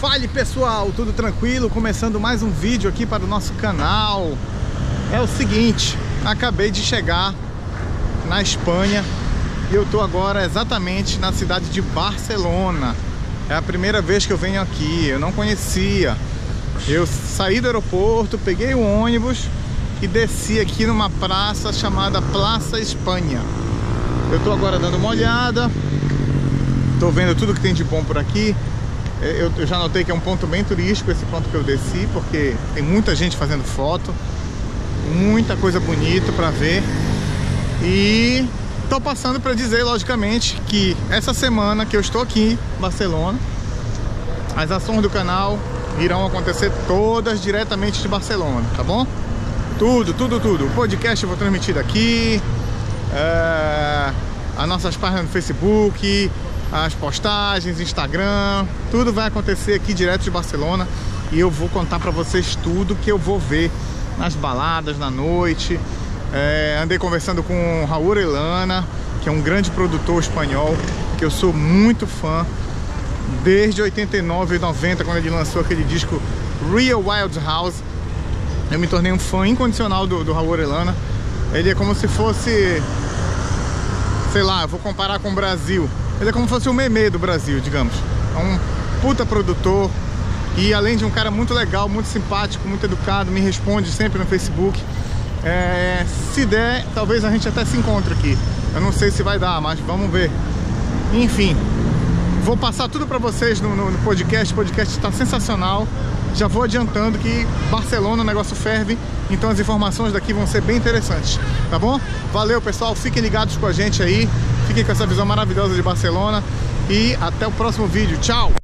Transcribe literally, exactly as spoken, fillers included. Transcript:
Fale pessoal, tudo tranquilo? Começando mais um vídeo aqui para o nosso canal. É o seguinte, acabei de chegar na Espanha e eu tô agora exatamente na cidade de Barcelona. É a primeira vez que eu venho aqui, eu não conhecia. Eu saí do aeroporto, peguei o ônibus e desci aqui numa praça chamada Plaça Espanha. Eu tô agora dando uma olhada, tô vendo tudo que tem de bom por aqui. Eu, eu já notei que é um ponto bem turístico esse ponto que eu desci, porque tem muita gente fazendo foto, muita coisa bonita para ver. E tô passando para dizer, logicamente, que essa semana que eu estou aqui em Barcelona, as ações do canal irão acontecer todas diretamente de Barcelona, tá bom? Tudo, tudo, tudo. O podcast eu vou transmitir daqui, é, as nossas páginas no Facebook, as postagens, Instagram, tudo vai acontecer aqui direto de Barcelona. E eu vou contar pra vocês tudo que eu vou ver nas baladas, na noite. é, Andei conversando com o Raul Elana, que é um grande produtor espanhol, que eu sou muito fã. Desde oitenta e nove, noventa, quando ele lançou aquele disco Real Wild House, eu me tornei um fã incondicional do, do Raul Elana. Ele é como se fosse, sei lá, eu vou comparar com o Brasil. Ele é como se fosse o Memê do Brasil, digamos. É um puta produtor e, além de um cara muito legal, muito simpático, muito educado, me responde sempre no Facebook. É, se der, talvez a gente até se encontre aqui. Eu não sei se vai dar, mas vamos ver. Enfim, vou passar tudo pra vocês no, no, no podcast. O podcast está sensacional. Já vou adiantando que Barcelona o negócio ferve, então as informações daqui vão ser bem interessantes, tá bom? Valeu, pessoal, fiquem ligados com a gente aí. Fiquem com essa visão maravilhosa de Barcelona e até o próximo vídeo. Tchau!